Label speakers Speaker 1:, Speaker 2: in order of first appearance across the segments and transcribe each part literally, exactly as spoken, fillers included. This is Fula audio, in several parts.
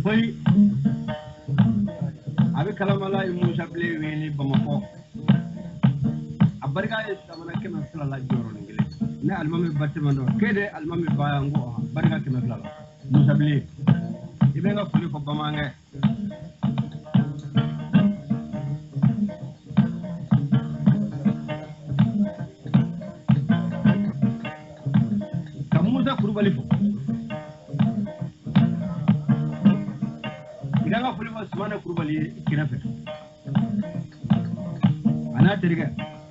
Speaker 1: foi abi kalamala Musa ble weli bamako abarga samana kema fala la joro ngile ne almami batmando kede almami bayango barga kema fala Musa ble ibenga fuli ko bamange kamuza kurubali fo iganga fuli fo samana kurubali kinafe ana teriga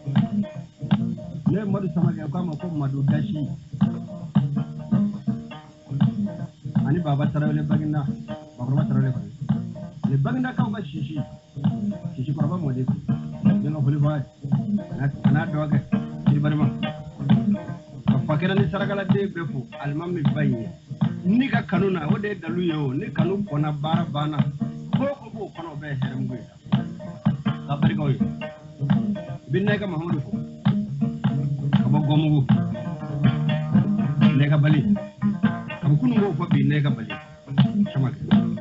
Speaker 1: ne madu samaga kama ko madu dashi ani baba tarawele bagina baba tarawele bagina le bagina ka ba shishi shishi ko ba mode ne no fuli fa ana doga ci barma fakira ni saragala de befu almami bayi ni ka kanuna wode dalu yo ni kanu kona bara bana ko ko bo kono be herem gwe ka bari ko binne ka mahamudu ko abo gomugo ne ka bali abo kunu go ko bi ne ka bali shamaka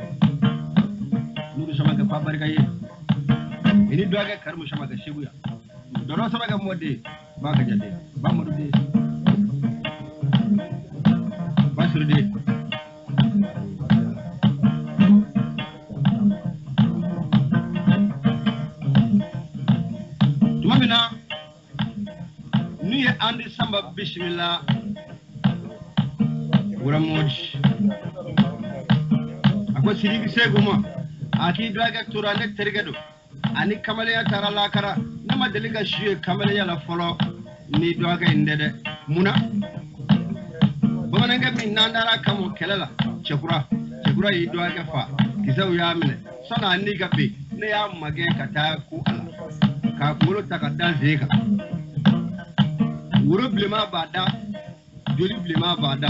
Speaker 1: nuru shamaka fa bari kaye ini doga karmu shamaka shebuya doro shamaka mode ba ka jade ba mu de ba suru de tumamina ni andi samba bismillah wuramoji ako sirigi seguma aki doga tura ne tergedo ani kamale ya tarala kara nama deliga shiye kamale ya la folo ni doga indede muna bamananga min nandara kamo kelela chekura chekura yi doga fa kisau ya mine sana ni gabe ne ya mage kata ku ala ka kulo takadda zeka wuro blema bada joli blema bada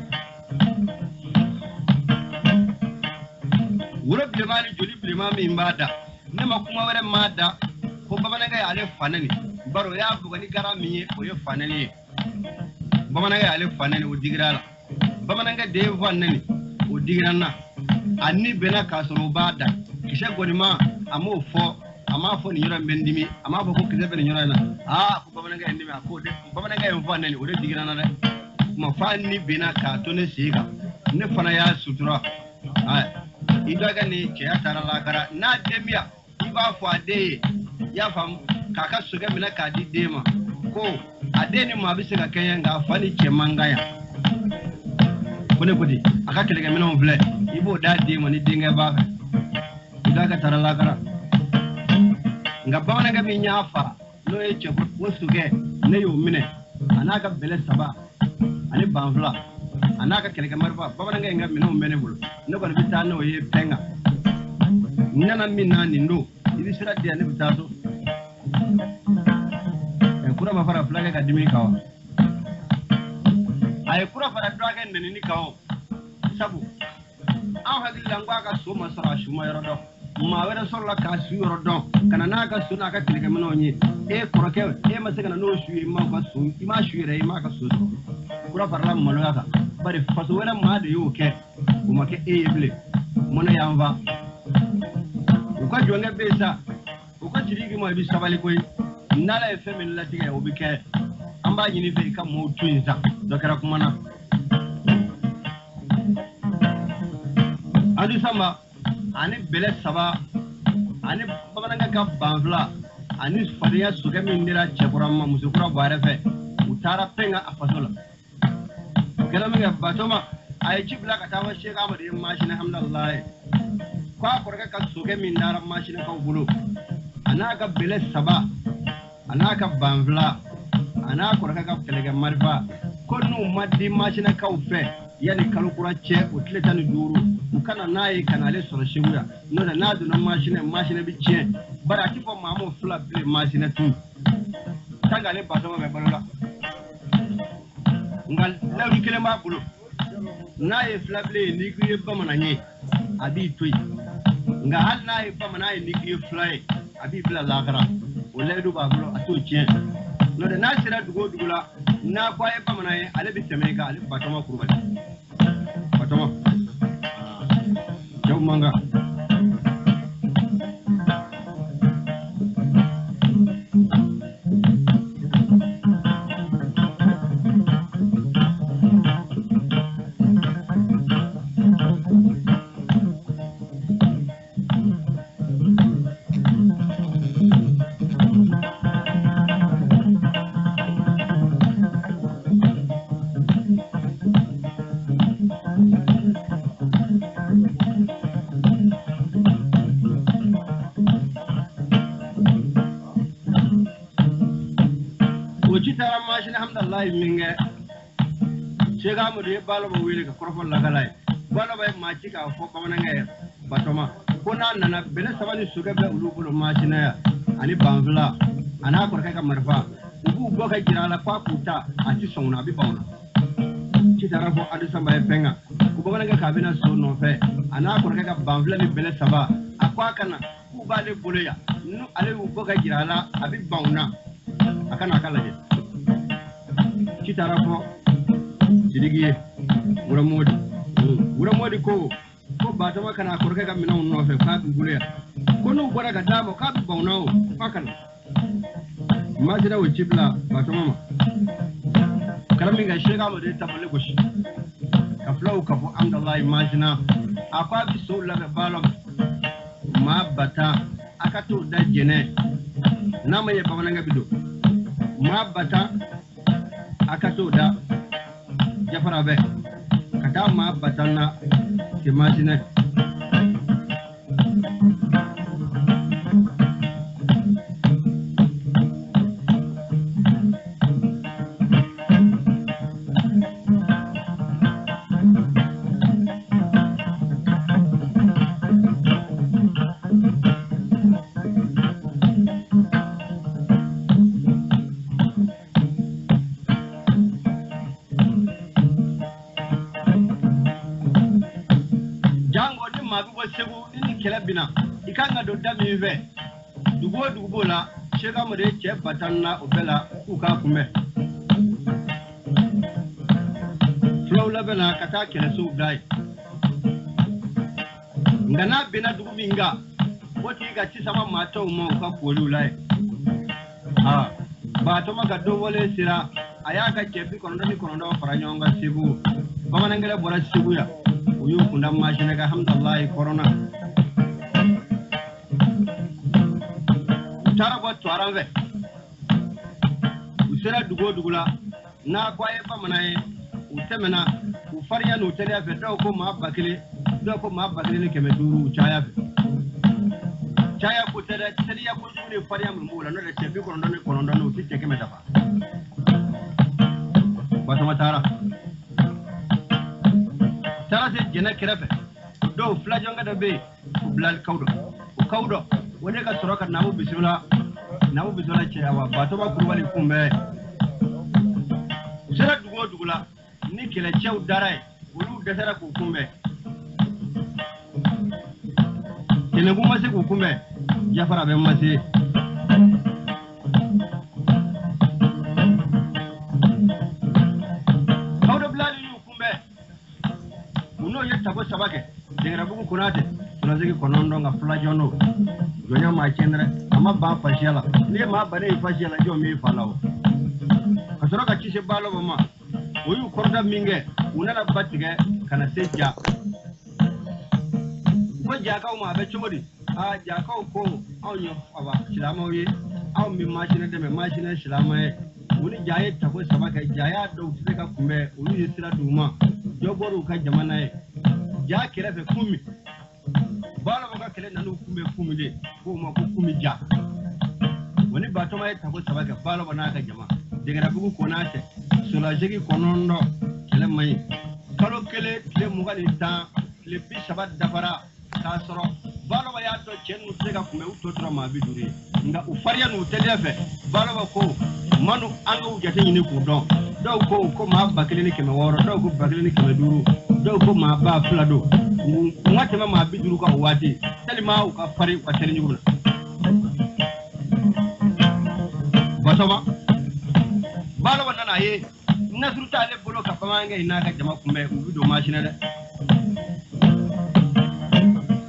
Speaker 1: wuro blema ni joli blema mi bada ne makuma were mada ko bamananga ya ale fanani baro ya bugani garami o yo fanani bamananga ya ale fanani o digrala bamananga de vanani o digrana anni bena kasoro bada kisha gonima amo fo ama fo ni yora bendimi ama fo ko kize ben yora na ah ko bamananga endimi ko de bamananga en vanani o de digrana de ma fanni bena ka to ne siga ne fana ya sutura ay idaga ni ke ya tarala kara na demia iba fo ade ya fam kaka suga mina ka di dema ko ade ni ma bise ka kenya nga fani ke mangaya kone kodi aka kelega mina mo vle ibo da dema ni dinga ba idaga tarala kara nga bana ga mi nyafa no e che ko suge ne yo mine anaka bele saba ani banfla anaka kelega marfa bana ga nga mina mo mene bulu ne ko bita no ye penga nana minna nindo ibi sira dia ne bitaso e kura ma fara flaga ga dimi kawa ay kura fara draga ne ni kawo sabu an hagil langwa ga so masara shuma yoro ma wera solla ka su yoro don kana na ka su na ka tilga mino nyi e koroke e ma se kana no su ma ka su ma su re ma ka su kura fara malo ka bari faso wera ma de yo ke kuma ke e yeble mona yamba uka jonga besa uka jirigi mo bi sabali koy nala e femin latiga o bi ke amba yini fe kam mo twinza dokara kuma na adu sama ani bele saba ani babananga ka banfla ani fariya suga min dira chekurama musukura bare fe utara penga afasola galamiga batoma ay cibla ka tawa shega ma de machine alhamdulillah kwa korga ka suga min dara machine ka bulu anaka bele saba anaka banfla ana korga ka kelega marfa konu maddi machine ka ufe yani kalukura che utleta ni duru ukana nayi kanale soro shibuya no na nadu na machine machine bi che bara tipo mamo fla ble machine tu tanga le batoma be balola ngal lawi kele ma bulu nayi fla ble ni griye bamana nye abi toy nga hal nayi bamana ni griye fly abi bla lagara o ledu ba bulu ato che no de nasira dugo dugula na kwaye bamana ye ale bi temeka ale batoma kurbali batoma manga minge chega mu de balo bo wile ka korfo la galay balo bay ma ci ka fo ko na ngay batoma ko na na bele sabani suga be ulu bulu ma ci na ani banvla ana ko ka marfa ubu go ka jira la kwa kuta ati sonna bi bawna ci tara fo adu samba e penga ko bo na ga ka bina so no fe ana ko ka banvla ni bele saba akwa kana ku ba le bulu ya nu ale ubu ka jira la abi bawna akana kala je Citarafo Sidigi Wura Modi Wura Modi ko ko batama kana korka ga mina no fe fa gure ko no gora ga damo ka bi bawnawo fakan ma jira wo cibla batama ma karami ga shega mo de tabale goshi ka flow ka fo amdallahi majina akwa bi so la ga balom ma bata akato da jene na maye bamana ga bido ma bata akato da jafara be kata ma batanna ke majine bina ikanga do dami ve dugo dugo la shega mo de che batanna obela uka kume flow la bena kata kele su dai ngana bina dugo binga woti ga ci sama mato mo ka kolu lai ah ba to maga do wole sira aya ga chefi kono ni kono do faranyonga sibu bamana ngere bora sibu ya uyu kunda mashine ga hamdallah corona tarabo twaranve usera dugo dugula na kwaye pamanaye utemena ufariya no tele afa do ko ma bakile do ko ma bakile ne keme duru chaya chaya ko tere tere ya ko juni fariya mun mula no de chebi ko ndo ne ko ndo no ti cheke meta ba batama tara tara se jena kirabe do flajonga da be blal kawdo kawdo wone ka soroka namu bismillah namu bismillah ce awa ba to ba kurwali kumbe sera dugo dugula ni kele cew daray wulu de sera ku kumbe tene bu mase ku kumbe jafara be mase kawdo blali yu kumbe uno yetta ko sabake dengra bugu kunate tunaziki konondo nga flajono jonya ma cendre ama ba fashiala ni ma bare fashiala jo mi falawo kasoro ka cise balo mama oyu korda minge unala batige kana seja ko jaka ma be chomodi a jaka ko awyo aba silama wi aw mi machine de me machine silama e uni jaye tako sabaka jaya do fika kumbe uni yisira duma jogoru ka jamana e ja kirefe kumi bala boga kele nanu kumbe kumi de ko ma ko kumi ja woni batoma e tako sabaka bala bana ka jama degara bugu konate sola jegi konondo kele mai kalo kele le mugani ta le bi sabat dafara ka soro bala ba ya to chennu tega kumbe utotro ma biduri nga ufaria no telefe bala ba ko manu anga ujate nyine ku don do ko ko ma bakele ni keme woro do ko bakele ni keme duru do ko ma ba flado ngate ma biduru ka wati telima u ka fari ka tele nyuguna batoma bala wannan aye nasru ta le bolo ka pamanga ina ka jama kumbe u do machine de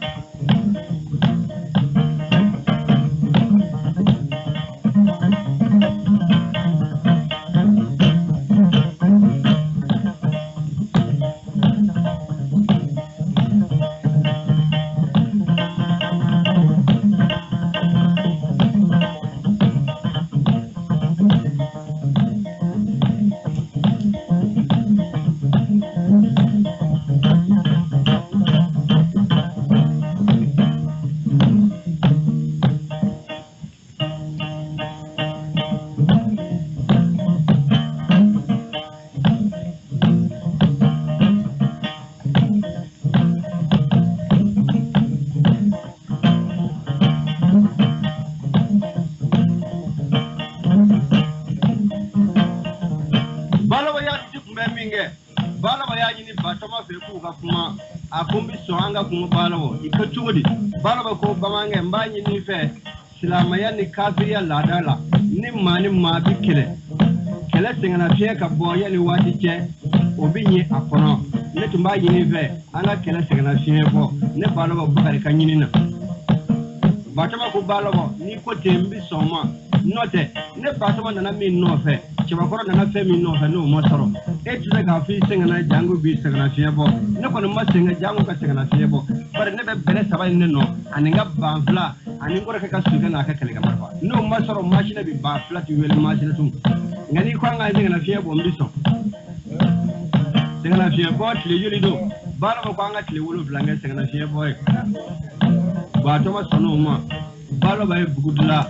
Speaker 1: bala ba yaji ni batama fe ku ka kuma akumbi so anga kuma bala wo ikachudi bala ba ko bamange mbanyi ni fe silamaya ni kafiriya ladala ni mani ma bi kele kele singana fiye ka boya ni wati che obinye akono ne tumba yini fe anga kele singana fiye bo ne bala ba bakari kanyini na batama ko bala bo ni ko tembi soma note ne batama nana mi no fe chibakoro nana fe mi no fe no mo soro e tuze ka fi singana jangu bi singana fiye bo ne ko no ma singa jangu ka singana fiye bo bare ne be bele sabay ne no aninga banfla ani ngora ka suga na ka kale gamar ba no ma soro machine bi ba flat wel machine tum ngani ko nga singana fiye bo mbiso singana fiye bo tile yuli do bala ko nga tile wulu flanga singana fiye bo e ba to ma sono ma bala ba e bugudla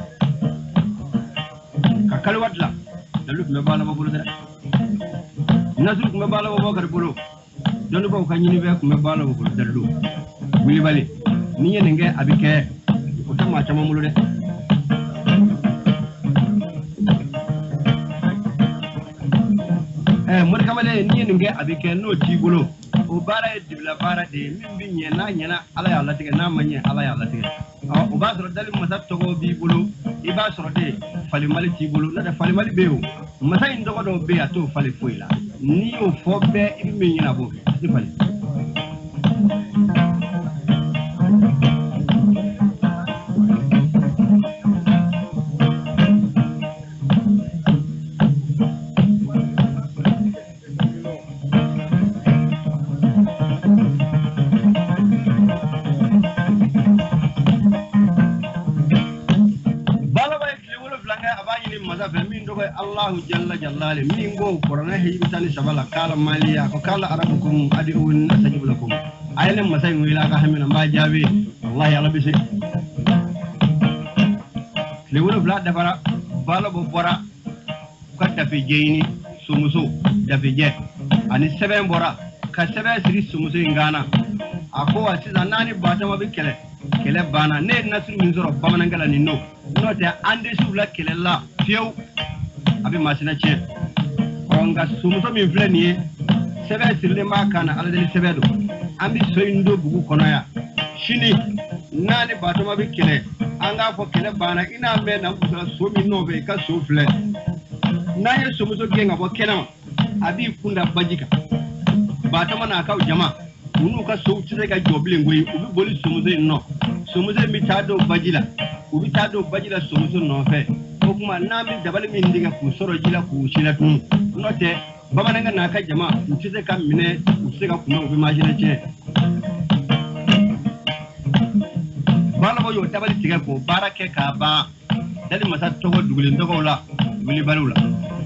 Speaker 1: ka kalwatla dalu me bala ba bulu dara nasul me bala ba bakar bulu donu ba ka nyini be me bala ba bulu dalu wili bali ni yene nge abike ko tama chama mulu de eh mo kamale ni yene nge abike no ti bulu o bara e dibla bara de min bi nyena nyena ala ya Allah tige na manye ala ya Allah tige o ba soro dalu masa togo bi bulu iba soro de fali mali ti bulu na da fali mali bewo masa indogo do be ato fali foila ni o fobe imi nyina bo ti fali الله جل جلاله من go korona hibitani sabala kala maliya ko kala arabukum adiun asajib lakum aylen masay wila ka hamina ma jabe wallahi ala bisi le wala bla dafara bala bo bora ko dafi jeyni sumuso dafi je ani seben bora ka sebe siri sumuso ngana ako asiza nani batama bi kele kele bana ne nasru min zoro bamana ngala ni no no te ande subla kele la fiew abi masina che onga sumuso mi fleni sebe sirle makana ala deli sebedo ambi soyindo bugu kono ya shini nani batoma bi kele anga fo kele bana ina me na usala so mi no be ka so fle naye sumuso genga bo kenama abi kunda bajika batoma na ka jama unu ka so tire ga joble ngoyi ubi boli sumuso no sumuso mi tado bajila ubi tado bajila sumuso no fe kuma nami dabal min diga ku soro jila ku shila tun note bamananga na ka jama utize ka mine usega kuma ubi majina che bala bo yo dabal tiga ko barake ka ba dali masa togo dugule ndogo la wili balula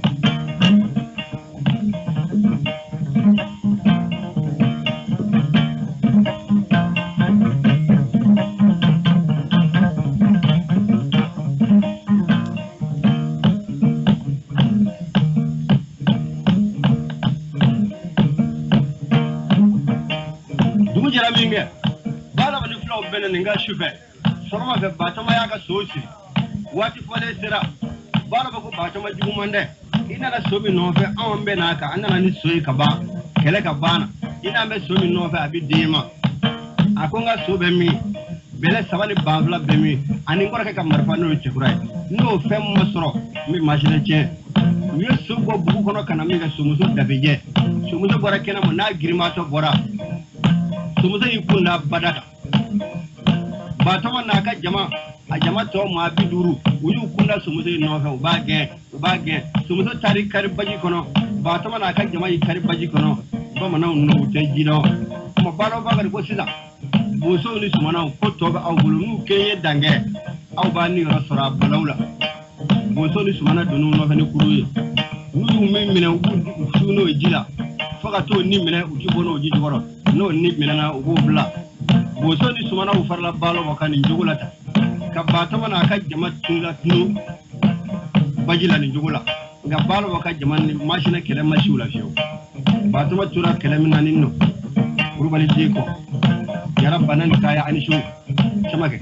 Speaker 1: bala bani flow benen nga shufe soroma fe batama ya ka sosi wati fole sira bala ba ko batama jumande ina la sobi no fe an be na ka anana ni soyi ka ba kele ka bana ina me sobi no fe abi dima akonga sobe mi bele sabali bavla be mi ani ngora ka marfa no chikurai no fe mosro mi machine che mi sugo bugu kono kana mi ga sumuso dabije sumuso bora kena mo na girma to bora sumuso ikunda badaka batama na ka jama a jama to ma biduru uyu kunda sumuso no fa ubage ubage sumuso tari kari baji kono batama na ka jama yi kari baji kono ba mana no tejino mo balo baga ko sida bo so ni sumana ko to ba awbulu nu keye dange aw ba ni rasura balawla bo so ni sumana donu no fa ni kuruye nu mi mina u no jila faka to ni mina u ji bono ji jiboro no ni mina na u bula bo so ni sumana u farla balo makani jugulata ka batama na ka jama tula tunu bajila ni jugula ga balo waka jama ni mashina kele mashula fiyo batama tura kele mina ninno urubali jiko ya rabbana ni kaya anishu chamake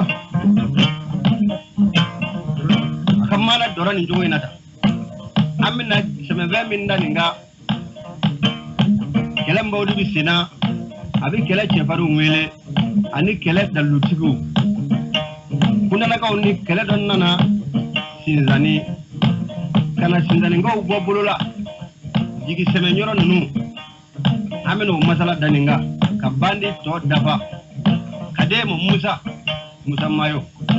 Speaker 1: akamala dorani jugo inata amina semeve minda ninga kele mbawdu bisina abi kele chefaru ngwele ani kele dalutigu kuna naka onni kele don nana sinzani kana sinzani ngo bobulula jigi semenyoro nu amino masala daninga kabandi to dafa kade mu Musa Musa mayo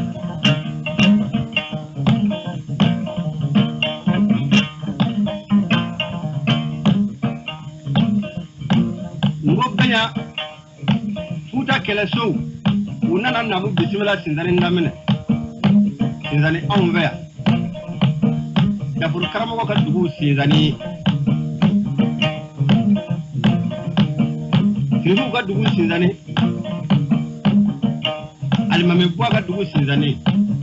Speaker 1: ngobanya futa kele so unana namu bismillah sinzani ndamene sinzani onvea da furu karamo ko dugu sinzani siru ko dugu sinzani alimame bwa ka dugu sinzani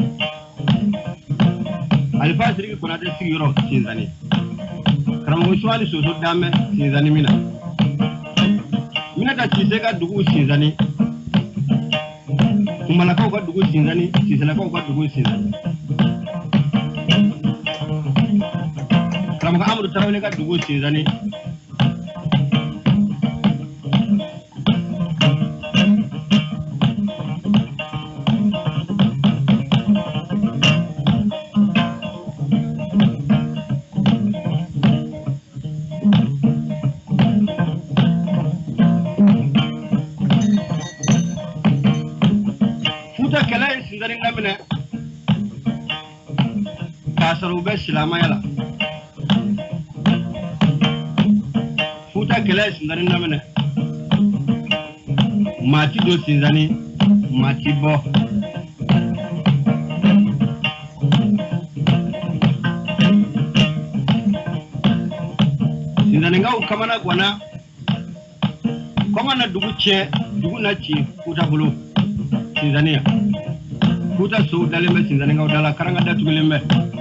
Speaker 1: alfa siriki kona de sigiro sinzani karamo swali so so dame sinzani mina mina ta cise ka dugu sinzani kumala ka dugu sinzani cise la ka dugu sinzani karamo ka amru tarawle ka dugu sinzani sinzani ngamine kasaru be silama yala futa kele sinzani ngamine mati do sinzani mati bo sinzani ngau kamana gwana komana dugu che dugu na chi futa bulu sinzani ya Kuta so dalembe sinzani ngau dala karanga datu gelembe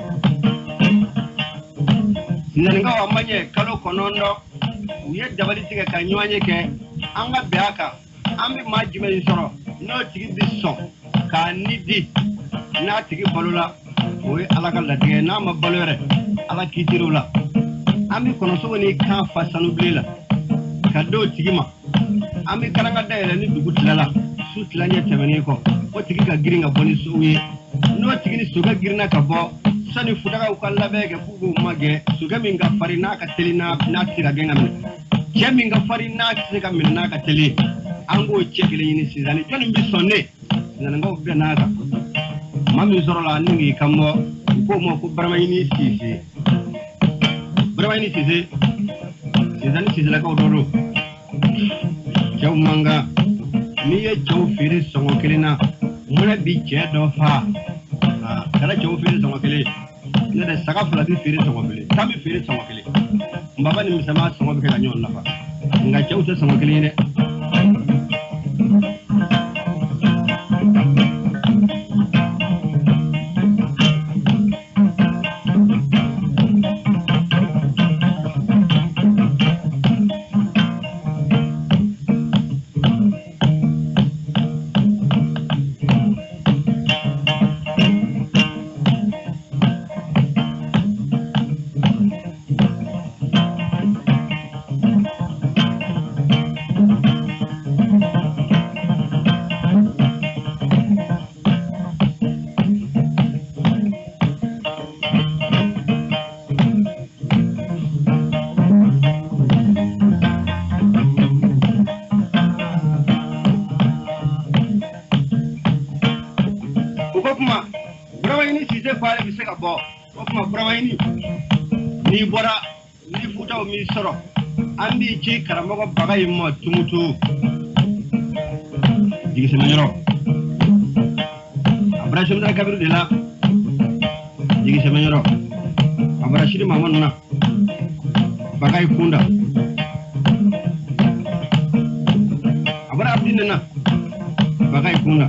Speaker 1: sinzani ngau amanye kalo konondo uye dabali tiga kanyuanye ke anga beaka ambi majime isoro no tigi disso ka nidi na tigi balula oye alaka latige na ma balore ala kitirula ambi kono so ni kan fasanu blela kado tigi ma ambi karanga daele ni dugutlala sutlanya temene ko o tigi ka giringa boni suwe no tigi ni suga girna ka bo sani futaka ukalla bege bugu mage suga minga farina ka telina na tira genga min che minga farina ka min na ka tele ango chekele ni sinzani joni mbi sonne sinzani ngo be naga mami zorola ningi kammo ko mo ko barmayini sisi barmayini sisi sinzani sisi la ko dolo jaw manga ni ye jaw firi songo kelina muna bi che do fa ah kala jaw firi songo kele ne de saga fula bi firi songo kele tabi firi songo kele mbaba ni misama songo be ka nyon nafa nga jaw te songo kele ne ni bora ni futa mi soro andi ci karamo bagay mo tumutu digi sama ñoro abrashim da kabiru dila digi sama ñoro abrashim mamon na bagay kunda abra abdin na bagay kunda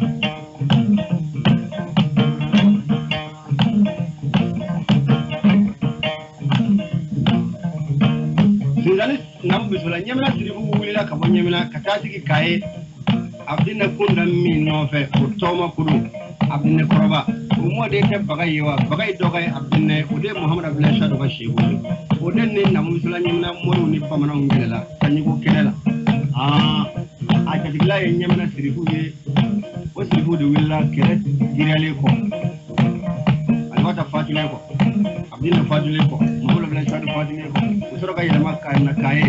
Speaker 1: nam bisula nyamna tribu wulila ka nyamna katati kae abdina kunda min no fe ko toma kudu abdina koroba mo de te bagay wa bagay do kay abinne o de muhammad abdullah shadu ba shebu o de ne na musulan nyina moru ni pamana ngela tanyi ko kelela ah a ta digla yen nyamna sirifu ye o sirifu de willa kere girale ko alwata fatule ko abdinna fatule ko muhammad abdullah shadu fatule ko usoro kay ma ka na kaye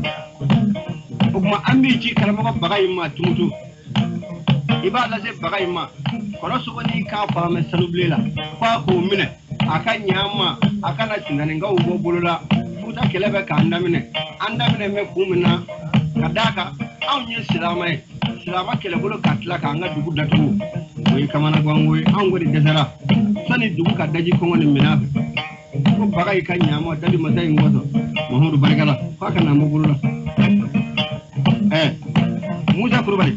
Speaker 1: kuma ambi ci kalama ko bagay ma tumutu ibada se bagay ma kono so ni ka fa me salublela fa ko mine aka nyama aka na tinane nga ugo bulula futa kelebe ka andamine andamine me kumina kadaka aw nye silamai silama kele bulu katla ka nga dugu datu moy kamana gwangoy an godi desara sani dugu ka daji ko ngoni mina ko bagay ka nyama dali masay ngoto muhammadu barkala fa kana mo bulula eh musa kurbali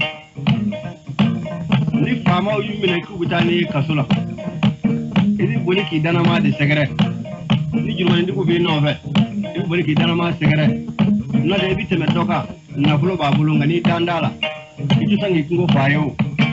Speaker 1: ni fama yu mina ku butani kasula idi boni ki dana ma de segere ni jurmani ndi ko be no fe idi boni ki dana ma segere na de bi teme doka na fulo ba bulu ngani dandala itu sangi ngo fayo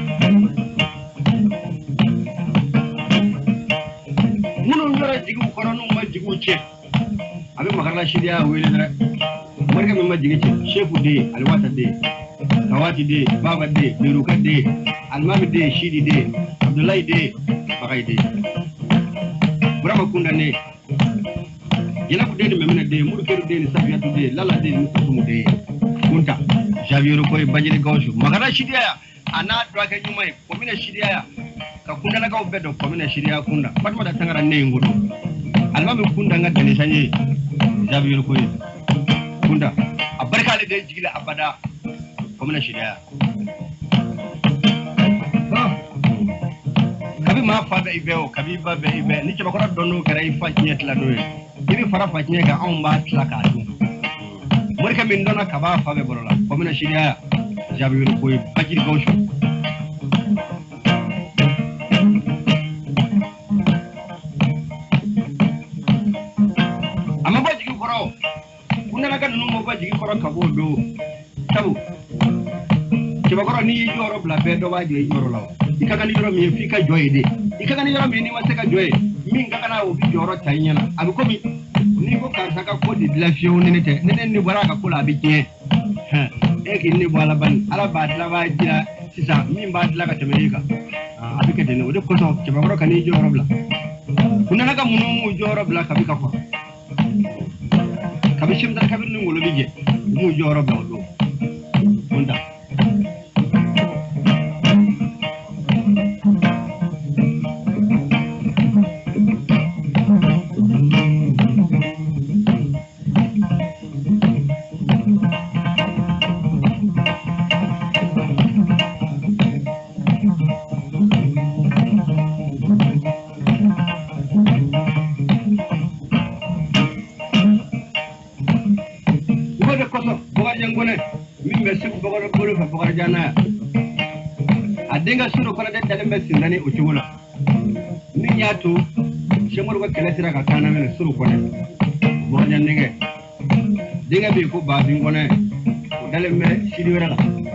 Speaker 1: muno ngara jigu kono no ma jigu che abe makarla shidia wele dara marga mi ma jigu che shefu de alwata de kawati de baba de beruka de almami de shidi de abdullahi de bagay de burama kunda ne yela ko de memena de muru keru de safiyatu de lala de musumu de kunta javiero koy bajiri gawshu magara shidiya ana dwa ka nyumai komina shidiya ka kunda na ka obedo komina shidiya kunda fatma da tangara ne ngudo almami kunda ngata ne sanye javiero koy kunda abarka de jigila abada komina shidiya kabi ma fa be ibeo kabi ba be ibe ni chaba ko donno kara ifa nyet la doye ibi fara fa nyega on ba tla ka tu morka min dona kaba fa be borola komina shiria jabi wi ko bajir gawshu amma bajigi koro kunna naga no mo bajigi koro kabo do tabu chaba koro ni yoro bla be do waji yoro law ikaka ni yoro mi fika joyede ikaka ni yoro mi ni maseka joye min kaka na obi joro tanyana abi ko mi ni ko kan saka ko di la fiyo ni nete nene ni baraka kula bi tie ha e ki ni bala ban ala ba la ba jira sisa min ba la ka temerika abi ke dene o de ko so ke ba ro kan ni joro bla kunna naga munu mu joro bla ka bi ka ko ka bi shim da ka bi ni ngolo bi je mu joro bla do onda jana adenga suru kola de dalembe sindani uchula ni nyatu shemuru ko kala sira ka kana men suru kone bo nyandenge dinga bi ko ba bingone dalembe shidi wala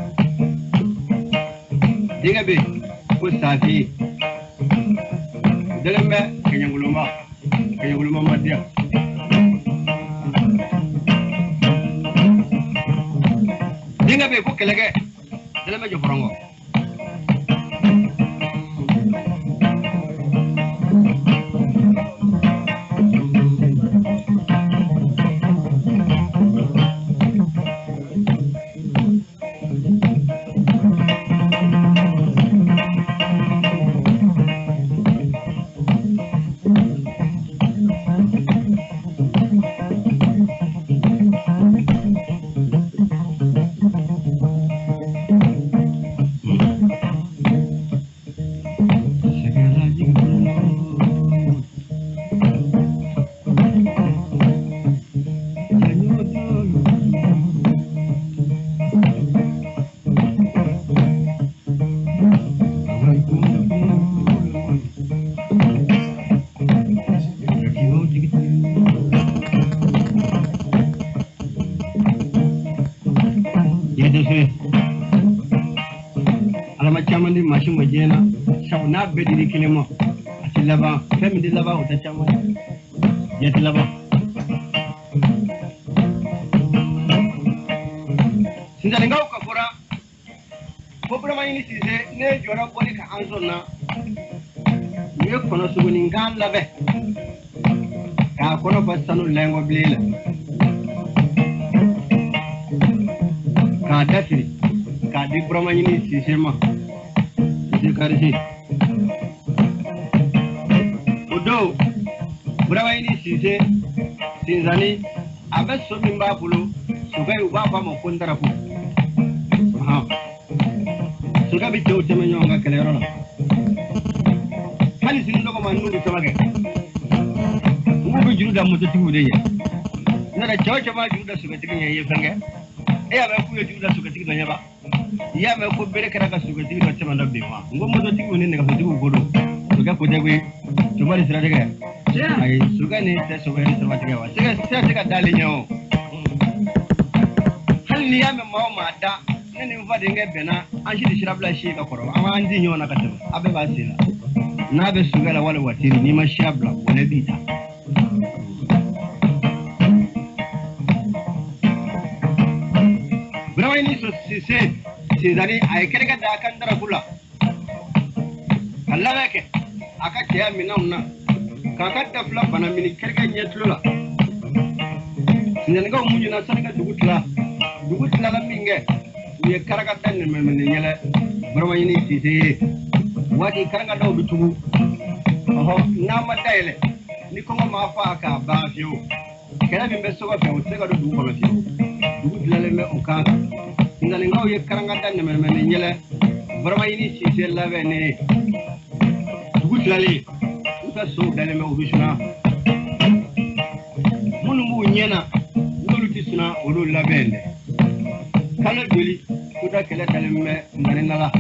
Speaker 1: dinga bi ko safi dalembe kenyanguluma kenyanguluma madia dinga bi ko kelege dalembe jo forongo n'a bɛɛ dili kelen ma a ti laban fɛn min tɛ laban o tɛ caman ye ɲɛ tɛ laban sinzanninkaw ka fɔra ko Burama-Ɲini Sise ne jɔra bɔli ka an sɔn na u ye kɔnɔsogoninkan labɛn k'a kɔnɔ fa sanu lɛngɔ bilen la k'a dasiri k'a di Burama-Ɲini Sise ma Sise Karisi o don Burama-Ɲini Sise sinzanni a bɛ so min b'a bolo sokɛ u b'a fɔ a ma ko Ndarafu sokɛ bɛ cɛw tɛmɛ ɲɔgɔn ka kɛlɛyɔrɔ la hali sini dɔgɔma n'u bɛ sama kɛ u bɛ juru da mototigiw de ye n'o tɛ cɛw caman juru da sokɛtigi ɲɛ i ye fɛn kɛ e y'a mɛn k'u ye juru da sokɛtigi dɔ ɲɛ ba i y'a mɛn ko bere kɛra ka sokɛtigi dɔ tɛmɛ dɔ bin wa n ko mototigiw ni nɛgɛsotigiw ko don sokɛ ko tɛ koyi cɛba ni siratigɛ ayi sokɛ ni tɛ sokɛ ni siratigɛ wa sira tɛ ka d'ale ɲɛ o hali n'i y'a mɛn maa o maa da ne ni n fadenkɛ bɛnna an si de sirabila si ka kɔrɔ an b'an di ɲɔgɔn na ka tɛmɛ a bɛɛ b'a sen la n'a bɛ sokɛ la wali watiri n'i ma sira bila wɛrɛ b'i ta Burama-Ɲini Sise sinzanni a ye kɛnɛkɛ da a ka Ndarafu la ka labɛn kɛ a ka cɛya minɛnw na k'a ka dafila bana mini kɛnɛkɛ ɲɛ tulo la sinzannikaw muɲuna sani ka dugu tila dugu tilala min kɛ u ye karakata nɛmɛnɛmɛ yɛlɛ Burama-Ɲini Sise ye waati karakataw bɛ tugu ɔhɔ n'a ma dayɛlɛ ni kɔngɔ ma fa k'a ban fiyewu kɛlɛ min bɛ so kɔfɛ o tɛ se ka don dugu kɔnɔ fiyewu dugu tilalen bɛ o kan sinzannikaw ye karakata nɛmɛnɛmɛ yɛlɛ Burama-Ɲini Sise labɛn ne ye dugu tilalen u ka sow dalen bɛ u bɛ suna minnu b'u ɲɛ na n'olu tɛ suna olu labɛn dɛ kalo joli kuta kɛlɛ dalen bɛ Narena la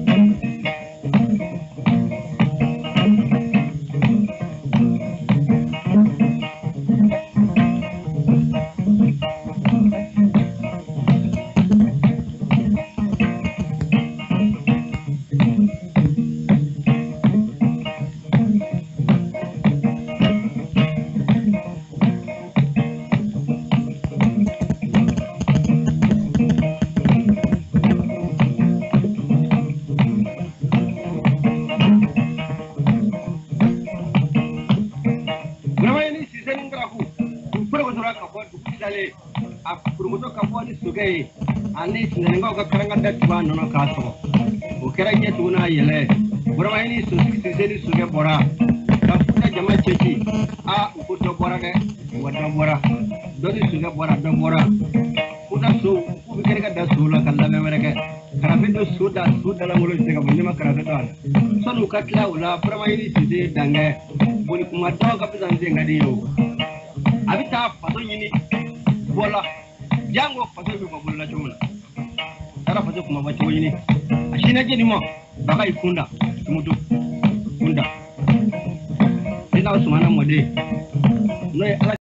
Speaker 1: a kurumuso ka bɔ ni sokɛ ye ani sinzannikaw ka karakata tugu a nɔnɔ k'a sɔgɔ o kɛra ɲɛ tugun n'a yɛlɛ Burama-Ɲini Sise ni sokɛ bɔra ka futa jama cɛci a u ko dɔ bɔra dɛ wa dɔ bɔra dɔ ni sokɛ bɔra dɔ bɔra futa so k'u bɛ kɛnɛ ka da sow la ka labɛn wɛrɛ kɛ karafe dɔ so da so dalangolo tɛ se ka bɔ n'i ma karafe dɔ a la sani u ka tila o la Burama-Ɲini Sise ye dankɛ boli kuma dɔw ka fisa n sen ka di ye o a bɛ taa faso ɲini bɔla jango faso bɛ bɔ bolola cogo min na taara faso kumaba cogo ɲini a sinna jeni ma baga i kunda tumutu kunda i n'a sumana mɔden n'o ye ala